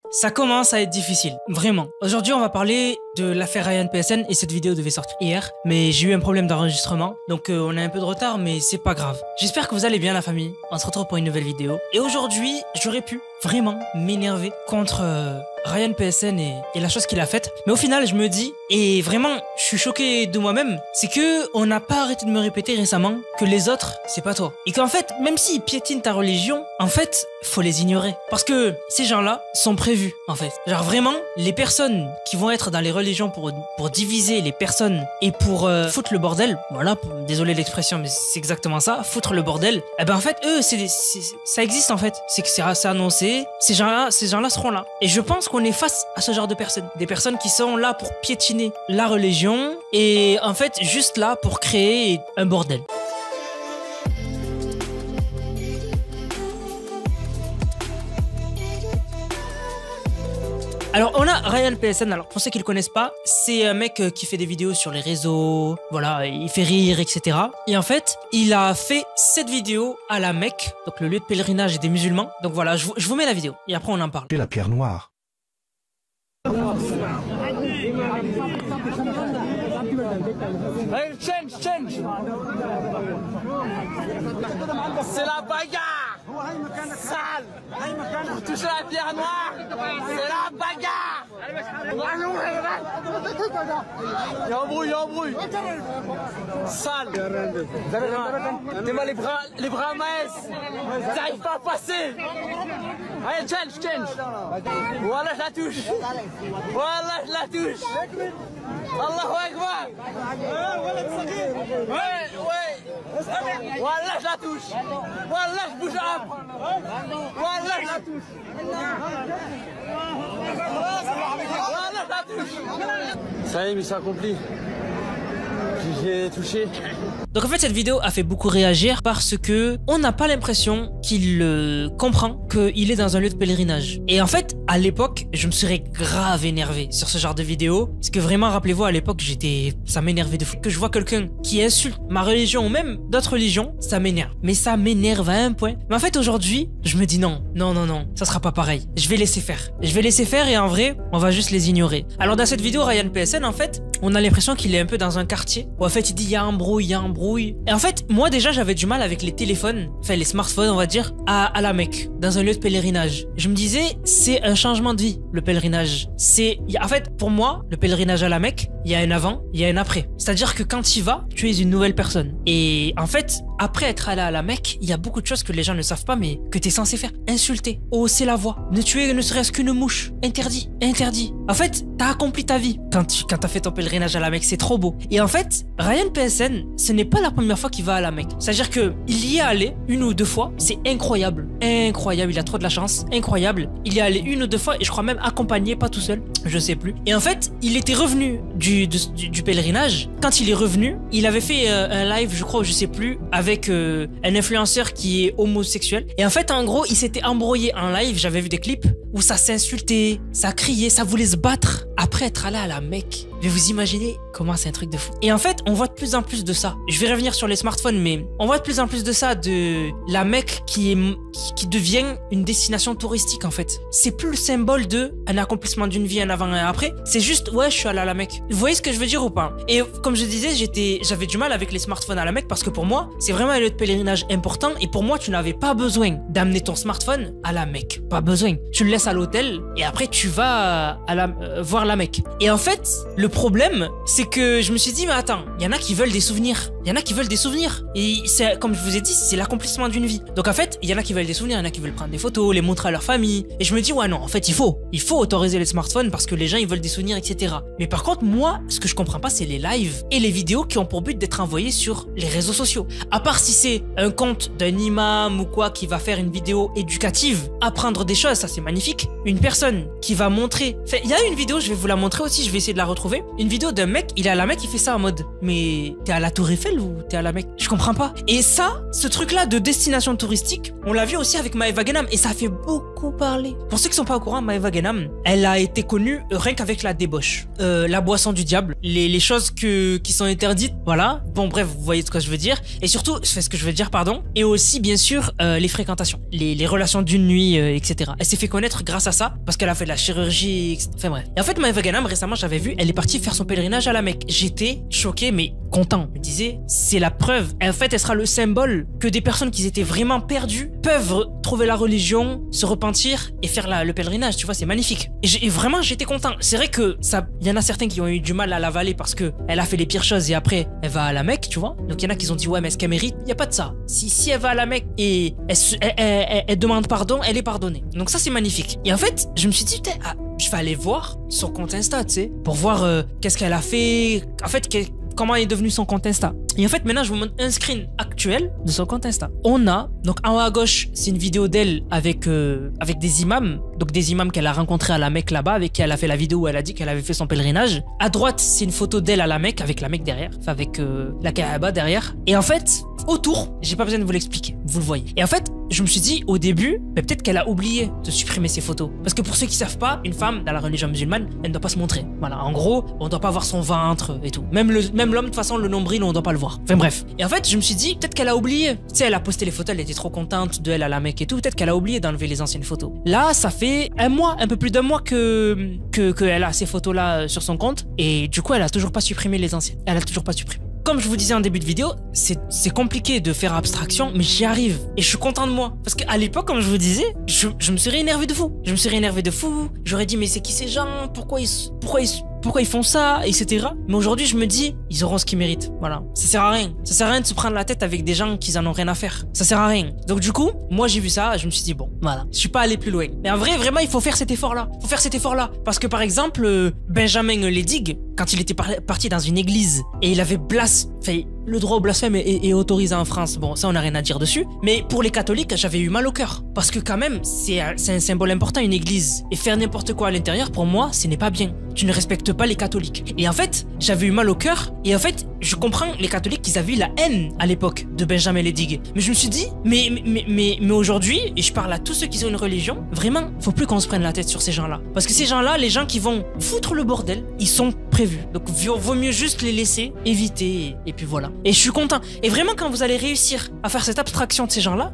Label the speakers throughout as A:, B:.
A: Ça commence à être difficile, vraiment. Aujourd'hui, on va parler de l'affaire Ryan PSN et cette vidéo devait sortir hier, mais j'ai eu un problème d'enregistrement, donc on a un peu de retard, mais c'est pas grave. J'espère que vous allez bien, la famille. On se retrouve pour une nouvelle vidéo. Et aujourd'hui, j'aurais pu vraiment m'énerver contre Ryan PSN et la chose qu'il a faite. Mais au final, je me dis, et vraiment, je suis choqué de moi-même, c'est que on n'a pas arrêté de me répéter récemment que les autres, c'est pas toi. Et qu'en fait, même s'ils piétinent ta religion, en fait, faut les ignorer. Parce que ces gens-là sont prévus, en fait. Genre vraiment, les personnes qui vont être dans les religions pour diviser les personnes et pour foutre le bordel, voilà, désolé l'expression, mais c'est exactement ça, foutre le bordel, eh ben en fait, eux, ça existe en fait. C'est que c'est annoncé, ces gens-là seront là. Et je pense qu'on est face à ce genre de personnes. Des personnes qui sont là pour piétiner la religion et en fait, juste là pour créer un bordel. Alors on a Ryan PSN, alors pour ceux qui le connaissent pas, c'est un mec qui fait des vidéos sur les réseaux, voilà, il fait rire, etc. Et en fait, il a fait cette vidéo à la Mecque, donc le lieu de pèlerinage des musulmans. Donc voilà, je vous mets la vidéo et après on en parle.
B: La pierre noire.
C: Hey, change. C'est la bagarre. Sale. Pour toucher la pierre noire, c'est la bagarre. Il y a embrouille. Sale. T'es mal les bras minces. T'arrives pas à passer. Allez, change. Voilà, je la touche. Allahu Akbar. Ouais. Voilà, je la touche. Voilà, je bouge après. Voilà, je la touche. Voilà, je la touche. Ça y est, mission accomplie. J'ai touché.
A: Donc en fait cette vidéo a fait beaucoup réagir parce que on n'a pas l'impression qu'il comprend qu'il est dans un lieu de pèlerinage. Et en fait à l'époque je me serais grave énervé sur ce genre de vidéo parce que vraiment rappelez-vous à l'époque ça m'énervait de fou. Que je vois quelqu'un qui insulte ma religion ou même d'autres religions, ça m'énerve. Mais ça m'énerve à un point. Mais en fait aujourd'hui je me dis non, ça sera pas pareil. Je vais laisser faire et en vrai on va juste les ignorer. Alors dans cette vidéo Ryan PSN en fait on a l'impression qu'il est un peu dans un quartier où en fait il dit il y a embrouille. Et en fait, moi déjà j'avais du mal avec les téléphones, enfin les smartphones on va dire, à la Mecque, dans un lieu de pèlerinage. Je me disais, c'est un changement de vie, le pèlerinage. En fait, pour moi, le pèlerinage à la Mecque, il y a un avant, il y a un après. C'est-à-dire que quand tu y vas, tu es une nouvelle personne. Et en fait, après être allé à la Mecque, il y a beaucoup de choses que les gens ne savent pas, mais que tu es censé faire. Insulter, hausser la voix, ne tuer ne serait-ce qu'une mouche. Interdit. En fait, t'as accompli ta vie. Quand t'as fait ton pèlerinage à la Mecque, c'est trop beau. Et en fait, Ryan PSN, ce n'est pas la première fois qu'il va à la Mecque. C'est-à-dire que il y est allé une ou deux fois, c'est incroyable, il a trop de la chance, incroyable. Il y est allé une ou deux fois et je crois même accompagné, pas tout seul, je sais plus. Et en fait, il était revenu du pèlerinage. Quand il est revenu, il avait fait un live, je crois, je sais plus, avec un influenceur qui est homosexuel. Et en fait, en gros, il s'était embrouillé en live. J'avais vu des clips où ça s'insultait, ça criait, ça voulait se battre après être allé à la Mecque. Mais vous imaginez comment c'est un truc de fou. Et en fait, on voit de plus en plus de ça. Je vais revenir sur les smartphones, mais on voit de plus en plus de ça, de la Mecque qui devient une destination touristique en fait. C'est plus le symbole de un accomplissement d'une vie, un avant et un après. C'est juste, ouais, je suis allé à la Mecque. Vous voyez ce que je veux dire ou pas? Et comme je disais, j'avais du mal avec les smartphones à la Mecque parce que pour moi, c'est vraiment un lieu de pèlerinage important et pour moi, tu n'avais pas besoin d'amener ton smartphone à la Mecque. Pas besoin. Tu le laisses à l'hôtel et après tu vas voir la Mecque. Et en fait, le problème, c'est que je me suis dit, mais attends, il y en a qui veulent des souvenirs. Et c'est, comme je vous ai dit, c'est l'accomplissement d'une vie. Donc en fait, il y en a qui veulent des souvenirs, il y en a qui veulent prendre des photos, les montrer à leur famille. Et je me dis, ouais, non, en fait, il faut autoriser les smartphones parce que les gens, ils veulent des souvenirs, etc. Mais par contre, moi, ce que je comprends pas, c'est les lives et les vidéos qui ont pour but d'être envoyées sur les réseaux sociaux. À part si c'est un compte d'un imam ou quoi qui va faire une vidéo éducative, apprendre des choses, ça c'est magnifique. Une personne qui va montrer, enfin, il y a une vidéo, je vais vous la montrer aussi, je vais essayer de la retrouver. trouvé une vidéo d'un mec, il est à la Mecque, il fait ça en mode mais t'es à la Tour Eiffel ou t'es à la Mecque? Je comprends pas. Et ça, ce truc-là de destination touristique, on l'a vu aussi avec Maeva Genam et ça fait beaucoup parler. Pour ceux qui sont pas au courant, Maeva Genam, elle a été connue rien qu'avec la débauche, la boisson du diable, les choses qui sont interdites, voilà. Bon bref, vous voyez ce que je veux dire. Et surtout, je fais ce que je veux dire, pardon. Et aussi bien sûr les fréquentations, les relations d'une nuit, etc. Elle s'est fait connaître grâce à ça parce qu'elle a fait de la chirurgie, etc. Enfin bref. Et en fait, Maeva Genam récemment, j'avais vu, elle est partie faire son pèlerinage à la Mecque. J'étais choqué mais content. Je me disais, c'est la preuve. En fait, elle sera le symbole que des personnes qui étaient vraiment perdues peuvent trouver la religion, se repentir et faire le pèlerinage. Tu vois, c'est magnifique. Et vraiment, j'étais content. C'est vrai que ça, il y en a certains qui ont eu du mal à l'avaler parce que elle a fait les pires choses et après, elle va à la Mecque, tu vois. Donc il y en a qui ont dit ouais, mais est-ce qu'elle mérite? Il y a pas de ça. Si elle va à la Mecque et elle demande pardon, elle est pardonnée. Donc ça, c'est magnifique. Et en fait, je me suis dit putain, je vais aller voir son compte Insta, tu sais, pour voir qu'est-ce qu'elle a fait. En fait, comment est devenu son compte Insta. Et en fait, maintenant, je vous montre un screen actuel de son compte Insta. On a, donc en haut à gauche, c'est une vidéo d'elle avec des imams. Donc des imams qu'elle a rencontrés à la Mecque là-bas, avec qui elle a fait la vidéo où elle a dit qu'elle avait fait son pèlerinage. À droite, c'est une photo d'elle à la Mecque, avec la Mecque derrière, enfin avec la Kaaba derrière. Et en fait, autour, j'ai pas besoin de vous l'expliquer, vous le voyez. Et en fait, je me suis dit au début, peut-être qu'elle a oublié de supprimer ses photos. Parce que pour ceux qui savent pas, une femme dans la religion musulmane, elle ne doit pas se montrer. Voilà, en gros, on doit pas voir son ventre et tout. Même l'homme, de toute façon, le nombril, on doit pas le voir. Enfin bref. Et en fait, je me suis dit, peut-être qu'elle a oublié. Tu sais, elle a posté les photos, elle était trop contente de elle à la Mecque et tout. Peut-être qu'elle a oublié d'enlever les anciennes photos. Là, ça fait un mois, un peu plus d'un mois que elle a ces photos-là sur son compte. Et du coup, elle a toujours pas supprimé les anciennes. Elle a toujours pas supprimé. Comme je vous disais en début de vidéo, c'est compliqué de faire abstraction, mais j'y arrive. Et je suis content de moi. Parce qu'à l'époque, comme je vous disais, je me serais énervé de fou. Je me serais énervé de fou. J'aurais dit, mais c'est qui ces gens? Pourquoi ils font ça, etc. Mais aujourd'hui, je me dis, ils auront ce qu'ils méritent. Voilà. Ça sert à rien. Ça sert à rien de se prendre la tête avec des gens qui en ont rien à faire. Ça sert à rien. Donc du coup, moi j'ai vu ça, je me suis dit, bon, voilà. Je suis pas allé plus loin. Mais en vrai, vraiment, il faut faire cet effort-là. Il faut faire cet effort-là. Parce que par exemple, Benjamin Ledig, quand il était parti dans une église et il avait fait le droit au blasphème est autorisé en France. Bon, ça, on n'a rien à dire dessus. Mais pour les catholiques, j'avais eu mal au cœur. Parce que quand même, c'est un symbole important, une église. Et faire n'importe quoi à l'intérieur, pour moi, ce n'est pas bien. Tu ne respectes pas les catholiques. Et en fait, j'avais eu mal au cœur. Et en fait, je comprends les catholiques qu'ils avaient eu la haine à l'époque de Benjamin Ledig. Mais je me suis dit, mais aujourd'hui, et je parle à tous ceux qui ont une religion, vraiment, faut plus qu'on se prenne la tête sur ces gens-là. Parce que ces gens-là, les gens qui vont foutre le bordel, ils sont prévus. Donc, vaut mieux juste les laisser, éviter, et puis voilà. Et je suis content. Et vraiment, quand vous allez réussir à faire cette abstraction de ces gens-là,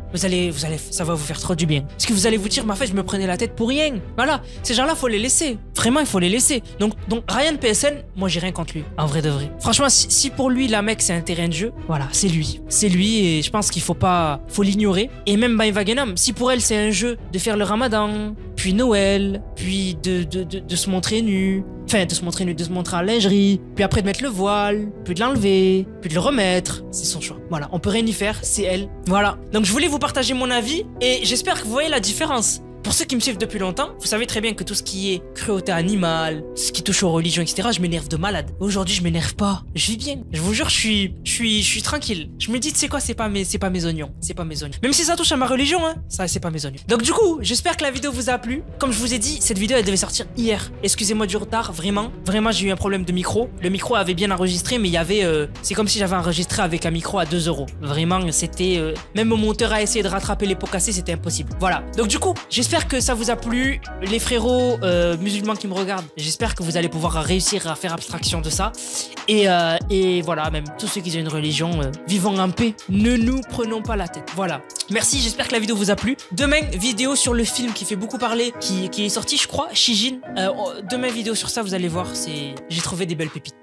A: ça va vous faire trop du bien. Parce que vous allez vous dire, mais en fait, je me prenais la tête pour rien. Voilà. Ces gens-là, faut les laisser. Vraiment, il faut les laisser. Donc Ryan PSN, moi, j'ai rien contre lui. En vrai de vrai. Franchement, si pour lui, la Mecque, c'est un terrain de jeu, voilà, c'est lui. C'est lui et je pense qu'il faut l'ignorer. Et même Maeva Genam, si pour elle, c'est un jeu de faire le Ramadan, puis Noël, puis de se montrer nu, enfin, de se montrer en lingerie, puis après de mettre le voile, puis de l'enlever, puis de le remettre. C'est son choix. Voilà, on peut rien y faire, c'est elle. Voilà. Donc je voulais vous partager mon avis et j'espère que vous voyez la différence. Pour ceux qui me suivent depuis longtemps, vous savez très bien que tout ce qui est cruauté animale, ce qui touche aux religions, etc., je m'énerve de malade. Aujourd'hui, je m'énerve pas. Je vis bien. Je vous jure, je suis tranquille. Je me dis, tu sais quoi, c'est pas mes oignons. C'est pas mes oignons. Même si ça touche à ma religion, hein, ça, c'est pas mes oignons. Donc du coup, j'espère que la vidéo vous a plu. Comme je vous ai dit, cette vidéo, elle devait sortir hier. Excusez-moi du retard, vraiment. Vraiment, j'ai eu un problème de micro. Le micro avait bien enregistré, mais il y avait... c'est comme si j'avais enregistré avec un micro à 2 €. Vraiment, c'était... même mon monteur a essayé de rattraper les pots cassés, c'était impossible. Voilà. Donc du coup, j'espère que ça vous a plu, les frérots musulmans qui me regardent. J'espère que vous allez pouvoir réussir à faire abstraction de ça. Et voilà, même tous ceux qui ont une religion, vivons en paix. Ne nous prenons pas la tête. Voilà. Merci, j'espère que la vidéo vous a plu. Demain, vidéo sur le film qui fait beaucoup parler, qui est sorti, je crois, Shijin. Demain, vidéo sur ça, vous allez voir, j'ai trouvé des belles pépites.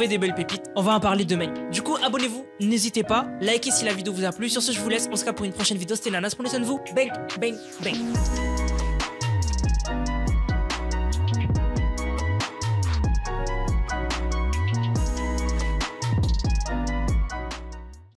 A: On va en parler demain. Du coup, abonnez-vous, n'hésitez pas. Likez si la vidéo vous a plu. Sur ce, je vous laisse. On se capte pour une prochaine vidéo. C'était Nanas. Prenez soin de vous. Bang, bang, bang.